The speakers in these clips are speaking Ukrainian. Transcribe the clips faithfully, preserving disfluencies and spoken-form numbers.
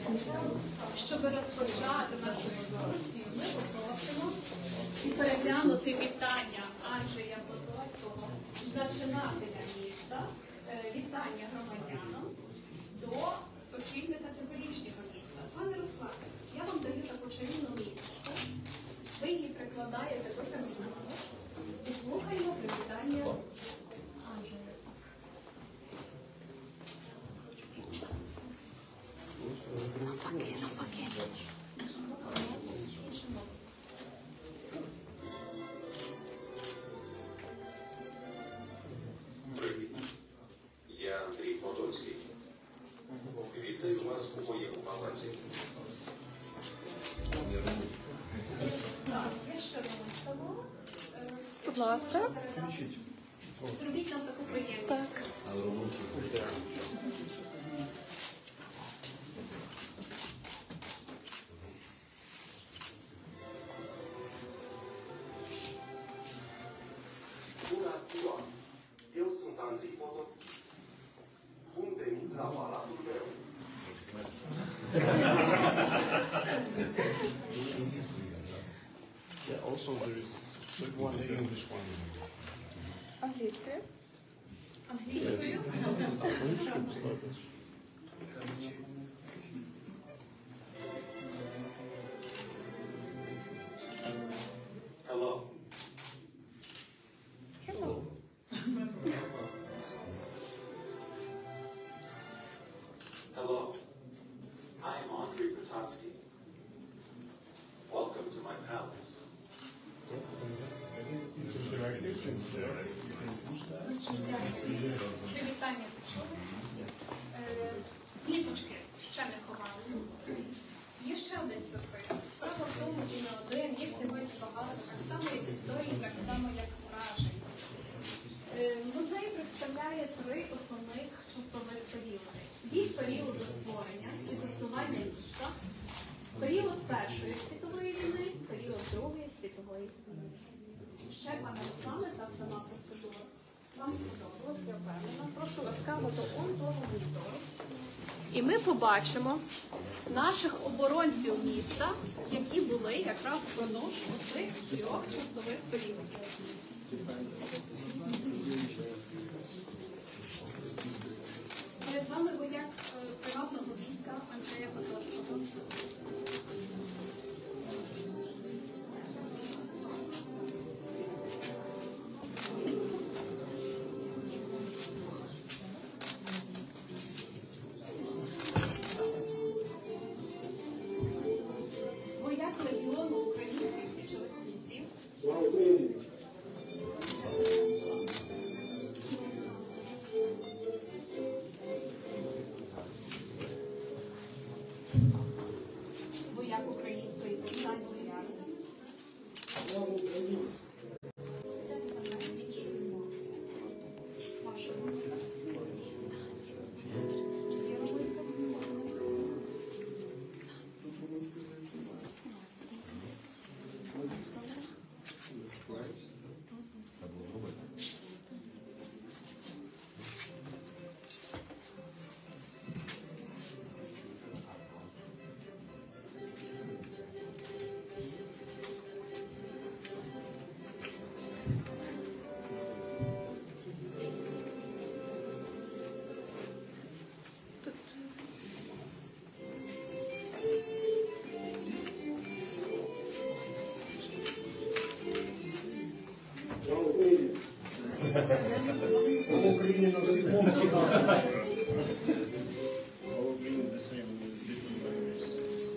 Щоб розпочати нашу дискусію, ми попросимо переглянути вітання Анджея Потоцького, зачинателя міста, вітання громадянам до очільника теперішнього міста. Пане Руслане, я вам даю таку чарівну літочку. Ви її прикладаєте до каміна і слухаємо привітання Анджея. Привіт. Я Андрій Потоцький. Вітаю вас у моєму палаці. Так, я ще виставила. Будь ласка. Зробіть нам таку приємність. Так. Bună ziua! Eu sunt Andrei Potocki. Bun venit la palatul meu. Yeah, also there is one English one. Англійською. Англійською. Англійською поставити. Hello. Hello. Hello. I am Andrei Potocki. Welcome to my palace. It's interactive. It's there. You can push that. Привітання почули. Е, Літочки ще не ховали. Є ще один сюрприз. Справа в тому, і не один, є сьогодні багато, так само як історії, так само як вражень. Е, Музей представляє три основних часових періоди. Від періоду створення і заснування міста, період Першої світової війни, період Другої світової війни. Ще, пане Руслане, та сама процедура. Вам сподобалося, я впевнена. Прошу ласкаво до он того монітору. І ми побачимо наших оборонців міста, які були якраз впродовж цих трьох часових періодів. Перед вами вояк е, приватного війська Анджея Потоцького. Вояк легіону українських січових стрільців. Вояк української повстанської армії. Ваша думка? Є виставка? Слава Україні на всіх мовах. Слава Україні the same with different languages.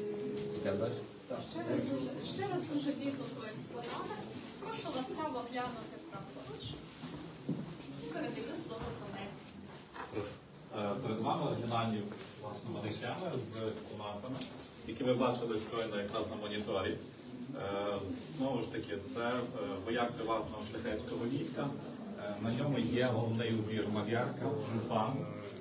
Ще раз дуже, ще раз дуже бігло експонати. Прошу ласкаво глянути праворуч. І передаю слово колезі. Е, Перед вами оригінальні власне манекени з експонатами, які ви бачили щойно якраз на моніторі. Е, Знову ж таки, це е, вояк приватного шляхетського війська. Е, На ньому є головний убір Мав'ярка, жупан,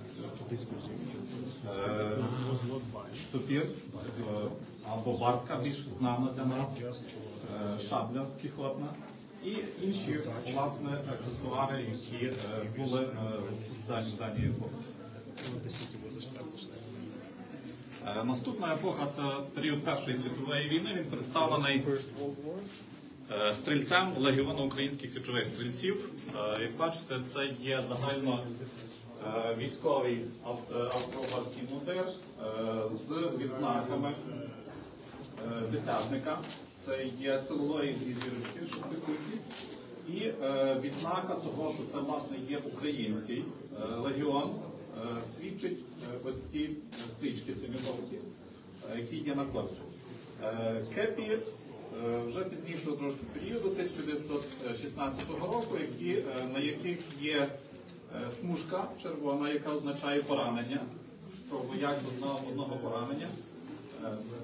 е, топір, е, або бартка, більш знана для нас, е, шабля піхотна і інші власне аксесуари, які е, були е, в даній даній епохі. Е, Наступна епоха це період Першої світової війни. Він представлений е, стрільцем Легіону українських січових стрільців. Е, Як бачите, це є загально е, військовий ав- е, австро-угорський мундир е, з відзнаками е, десятника. Це є целулоїдні зірочки шестикутні. І е, відзнака того, що це власне є український е, легіон, е, свідчить е, ось ці стрічки синьо-жовті, е, які є на хлопцю. Е, кепі е, вже пізнішого трошки періоду, тисяча дев'ятсот шістнадцятого року, які, е, на яких є е, смужка червона, яка означає поранення, що вояк з одного, одного поранення. Е,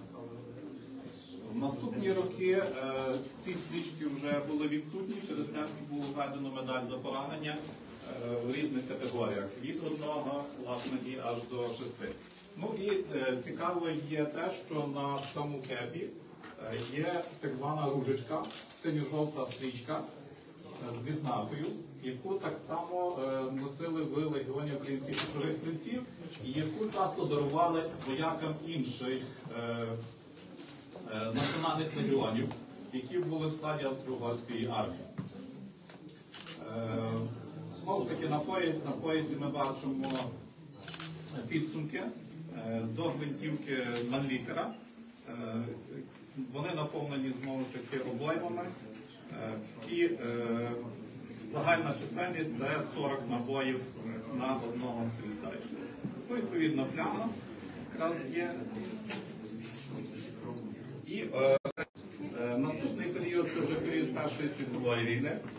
В наступні роки е, ці стрічки вже були відсутні через те, що було введено медаль за поранення е, в різних категоріях від одного власне і аж до шести. Ну і е, цікаво є те, що на цьому кепі е, є так звана ружечка, синьо-жовта стрічка е, з відзнакою, яку так само е, носили в Легіоні українських січових стрільців і яку часто дарували воякам інших е, національних легіонів, які були в складі австро-угорської армії. Е, Знову ж таки, на поясі, на поясі ми бачимо підсумки е, до гвинтівки Манлікера. Е, Вони наповнені знову ж таки обоймами. Е, Всі е, загальна чисельність це сорок набоїв на одного стрільця. Ну, відповідно, пляма якраз є. І е, е, наступний період це вже період Першої світової війни.